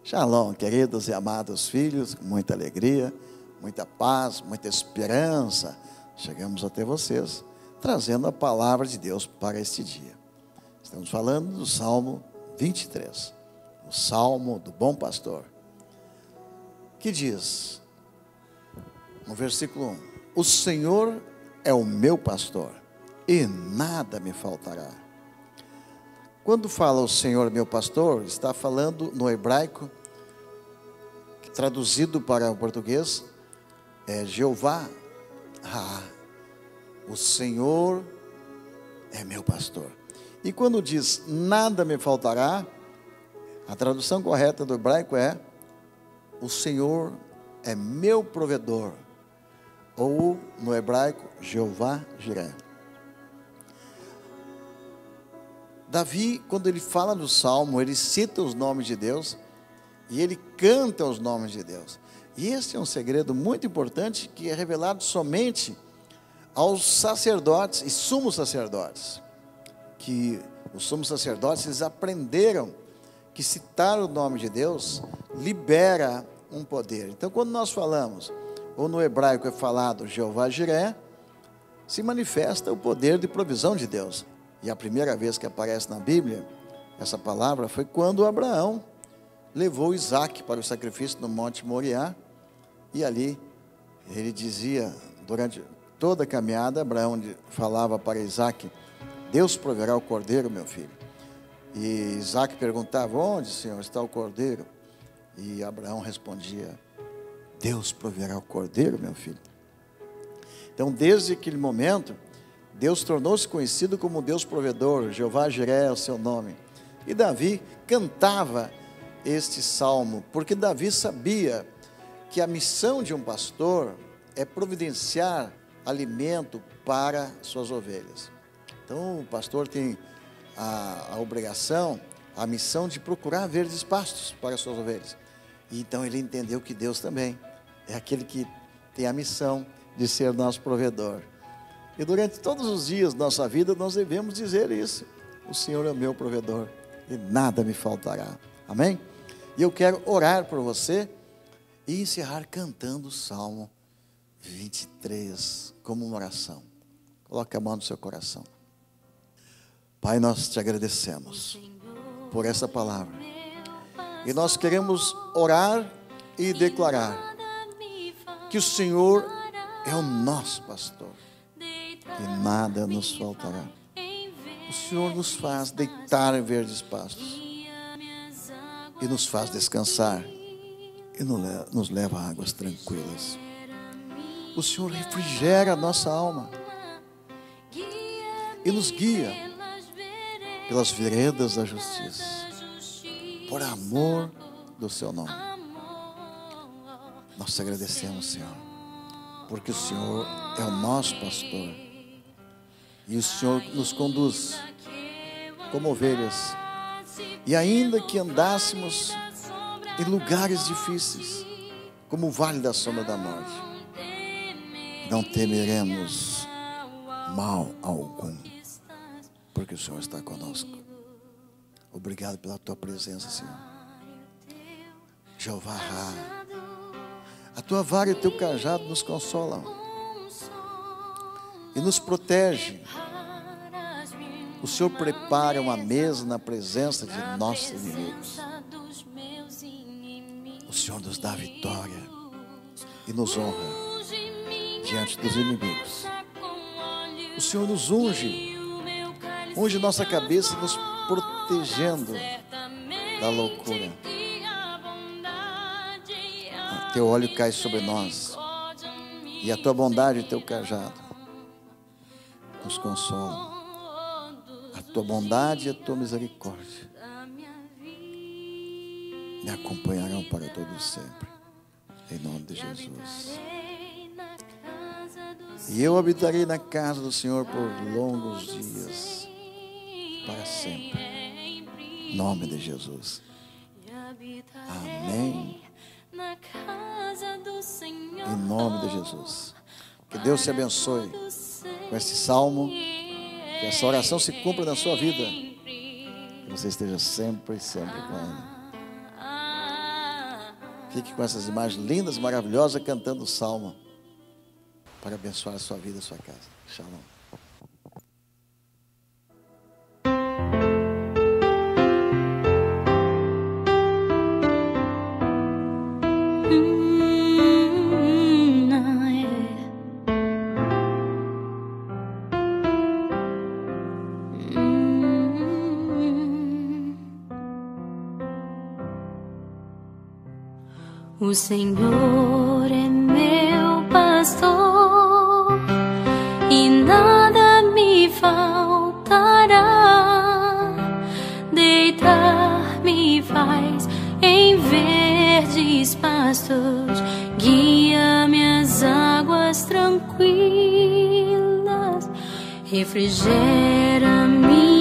Shalom, queridos e amados filhos, com muita alegria, muita paz, muita esperança, chegamos até vocês, trazendo a palavra de Deus para este dia. Estamos falando do Salmo 23, o Salmo do Bom Pastor, que diz, no versículo 1, o Senhor é o meu pastor, e nada me faltará. Quando fala o Senhor meu pastor, está falando no hebraico, traduzido para o português, é Jeová, o Senhor é meu pastor. E quando diz nada me faltará, a tradução correta do hebraico é, o Senhor é meu provedor, ou no hebraico, Jeová Jireh. Davi, quando ele fala no Salmo, ele cita os nomes de Deus e ele canta os nomes de Deus. E esse é um segredo muito importante que é revelado somente aos sacerdotes e sumos sacerdotes. Que os sumos sacerdotes, eles aprenderam que citar o nome de Deus libera um poder. Então, quando nós falamos, ou no hebraico é falado Jeová Jireh, se manifesta o poder de provisão de Deus. E a primeira vez que aparece na Bíblia, essa palavra foi quando Abraão levou Isaac para o sacrifício no Monte Moriá. E ali, ele dizia, durante toda a caminhada, Abraão falava para Isaac, Deus proverá o cordeiro, meu filho. E Isaac perguntava, onde, Senhor, está o cordeiro? E Abraão respondia, Deus proverá o cordeiro, meu filho. Então, desde aquele momento, Deus tornou-se conhecido como Deus provedor, Jeová Jireh é o seu nome. E Davi cantava este salmo, porque Davi sabia que a missão de um pastor é providenciar alimento para suas ovelhas. Então o pastor tem a obrigação, a missão de procurar verdes pastos para suas ovelhas. E então ele entendeu que Deus também é aquele que tem a missão de ser nosso provedor. E durante todos os dias da nossa vida, nós devemos dizer isso. O Senhor é o meu provedor e nada me faltará. Amém? E eu quero orar por você e encerrar cantando o Salmo 23 como uma oração. Coloque a mão no seu coração. Pai, nós te agradecemos por essa palavra. E nós queremos orar e declarar que o Senhor é o nosso pastor. E nada nos faltará. O Senhor nos faz deitar em verdes pastos e nos faz descansar e nos leva a águas tranquilas. O Senhor refrigera a nossa alma e nos guia pelas veredas da justiça, por amor do seu nome. Nós te agradecemos, Senhor, porque o Senhor é o nosso pastor. E o Senhor nos conduz como ovelhas. E ainda que andássemos em lugares difíceis, como o vale da sombra da morte, não temeremos mal algum, porque o Senhor está conosco. Obrigado pela tua presença, Senhor. Jeová, a tua vara e o teu cajado nos consolam e nos protege. O Senhor prepara uma mesa na presença de nossos inimigos. O Senhor nos dá vitória e nos honra diante dos inimigos. O Senhor nos unge nossa cabeça, nos protegendo da loucura. O teu óleo cai sobre nós e a tua bondade e o teu cajado nos consolam. A tua bondade e a tua misericórdia me acompanharão para todo sempre, em nome de Jesus. E eu habitarei na casa do Senhor por longos dias, para sempre, em nome de Jesus. Amém. Em nome de Jesus. Que Deus te abençoe com esse salmo, que essa oração se cumpra na sua vida, que você esteja sempre, sempre com Ele. Fique com essas imagens lindas, maravilhosas, cantando o salmo para abençoar a sua vida, a sua casa. Shalom. O Senhor é meu pastor e nada me faltará. Deitar-me faz em verdes pastos, guia-me às águas tranquilas, refrigera-me